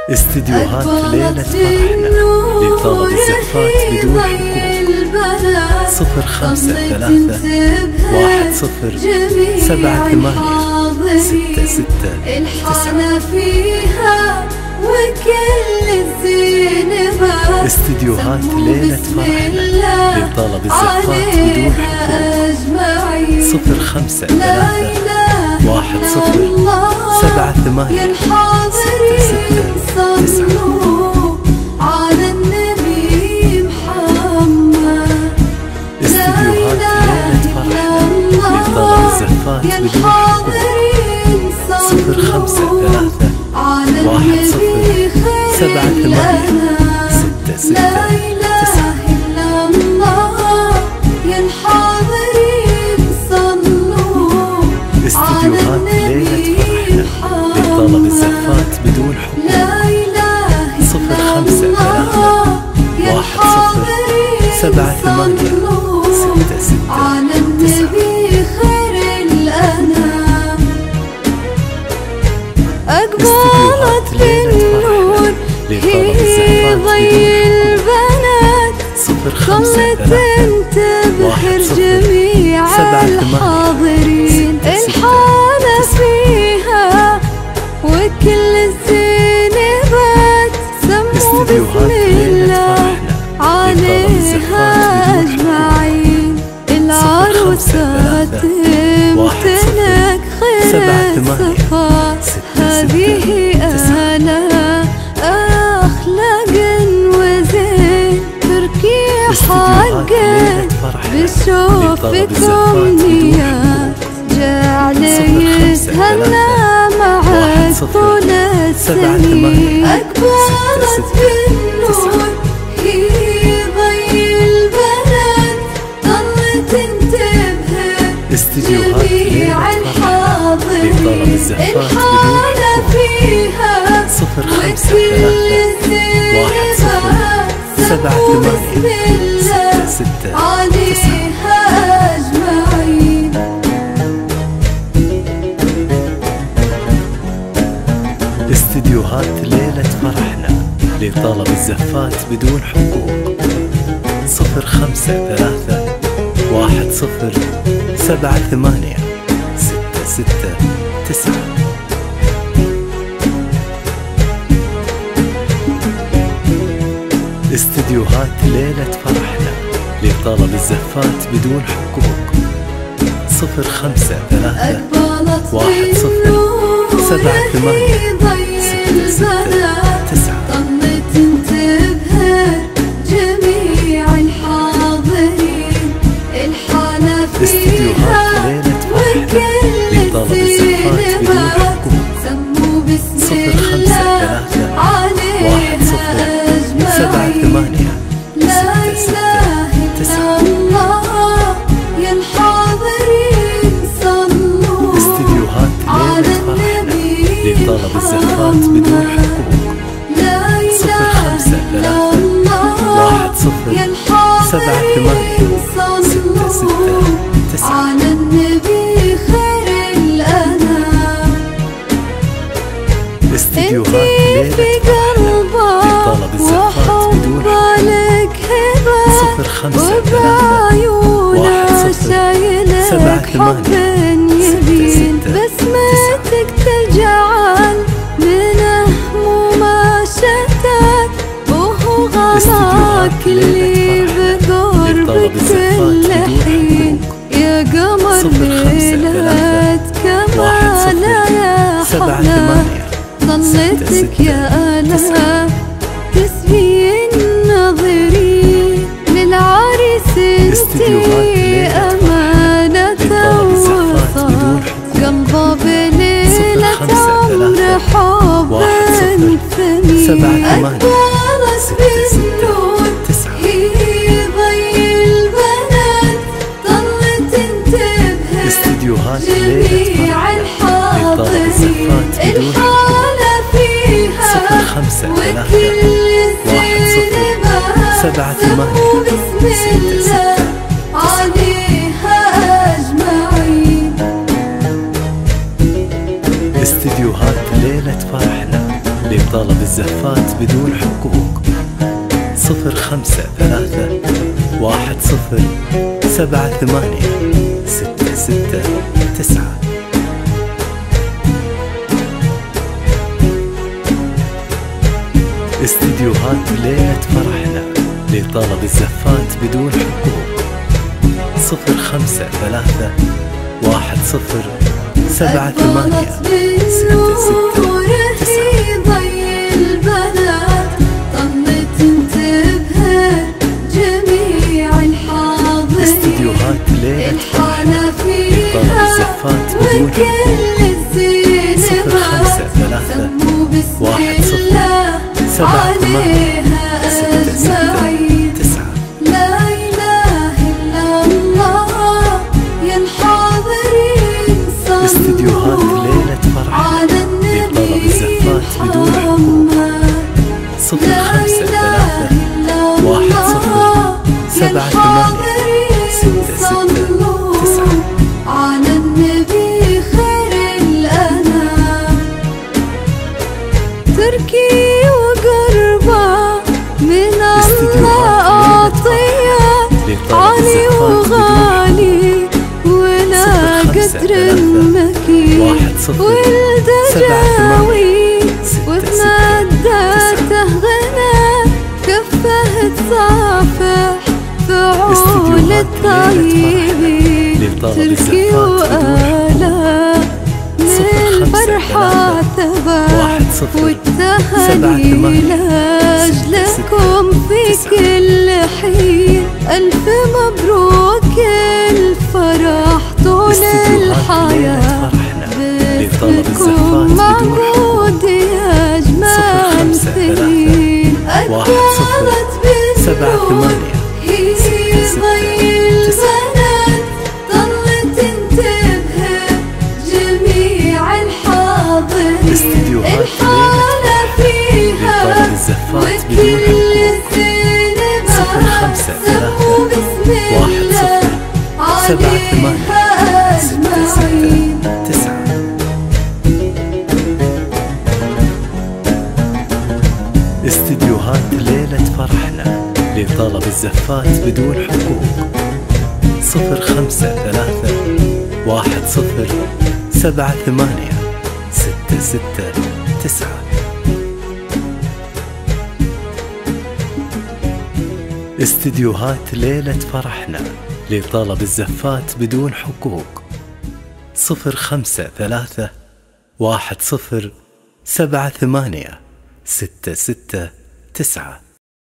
استديوهات ليلة فرحنا لطلب الزفات بدون حقوق. 05310 الحانة فيها وكل الزين بس. استديوهات ليلة فرحنا لطلب الزفات بدون حقوق. 05310 صلوا على النبي محمد. استديوهات ليلة فرحنا لطلب الزفات بدون حقوق. 05310 لا إله إلا الله يا الحاضرين صلوا على النبي محمد. لطلب الزفات بدون حقوق. لا إله إلا الله يا الحاضرين صلوا على النبي خير الأنام. أقبلت بالنور هي ضي البنات ظلت تبهر جميع الحاضرين. الحانة فيها وكل الزينبات سموا بسم الله عليها أجمعين. العروسات تمتلك خير الصفات هذه آلة أخلاق وزين تركي حقك بشوفكم نيات جعل يتهنى معك طول السنين. أقبلت بالنور هي ضي البنات ظلت تبهر جميع الحاضرين. الحانة فيها وكل الزينبات سموا بسم الله عليها أجمعين. استديوهات ليلة فرحنا لطلب الزفات بدون حقوق. 05310 استديوهات ليلة فرحنا لطلب الزفات بدون حقوق. 05310 ظلت تبهر جميع الحاضرين. الحانة فيها وكل الزينبات سموا بسم الله عليها أجمعين. لا إله إلا الله يا الحاضرين صلوا على النبي لطلب الزفات بدون حقوق. لا إله إلا الله يا الحاضرين صلوا على النبي خير الأنام. انتي في قلبك وحبه لك هبة وبعيونه شايلك حب يبين. بسمتك تجعل من همومه شتات وهو غلاك اللي بقربك كل حين. يا قمر ليلة كمالة يا حلا ظلتك يا آلة تسبي الناظرين. للعريس انتي أمانة ووفاء قلبه بليلة عمر حب ثمين. أقبلت بالنور هي ضي البنات ظلت تبهر جميع الحاضرين. الحانة فيها وكل الزينبات سموا بسم الله عليها أجمعين. استديوهات ليلة فرحنا لطلب لطلب الزفات بدون حقوق. 0538786669. استديوهات ليلة فرحنا لطلب الزفات بدون حقوق. 0538786669. استديوهات ليلة فرحنا لطلب الزفات بدون على النبي خير الأنام. تركي وقربة من الله عطية، عالي وغالي ولا قدر مكين، والدجاوي وبمدته غنى كفه تصافح فعول الطيبين. تركي وآلاء للفرحة ثبات والتهاني لأجلكم في كل حين. ألف مبروك الفرح طول الحياة، باسمكم معقود يا أجمل سنين. أكبرت بالنور هي ضي البنات، ظلت تنتبه جميع الحاضرين. الحالة فيها وكل الزينبات سموا بسم الله عليها أجمعين. استديوهات ليلة فرحنا لطلب الزفات بدون حقوق. 0538786669. استديوهات ليلة فرحنا لطلب الزفات بدون حقوق. 0538786669.